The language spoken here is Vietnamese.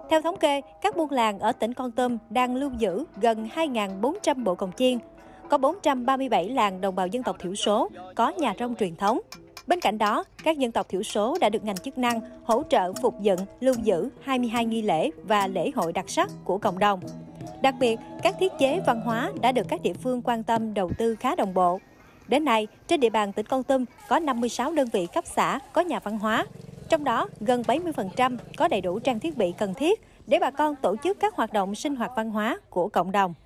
Theo thống kê, các buôn làng ở tỉnh Kon Tum đang lưu giữ gần 2.400 bộ cồng chiêng. Có 437 làng đồng bào dân tộc thiểu số có nhà rông truyền thống. Bên cạnh đó, các dân tộc thiểu số đã được ngành chức năng hỗ trợ phục dựng, lưu giữ 22 nghi lễ và lễ hội đặc sắc của cộng đồng. Đặc biệt, các thiết chế văn hóa đã được các địa phương quan tâm đầu tư khá đồng bộ. Đến nay, trên địa bàn tỉnh Kon Tum có 56 đơn vị cấp xã có nhà văn hóa. Trong đó, gần 70% có đầy đủ trang thiết bị cần thiết để bà con tổ chức các hoạt động sinh hoạt văn hóa của cộng đồng.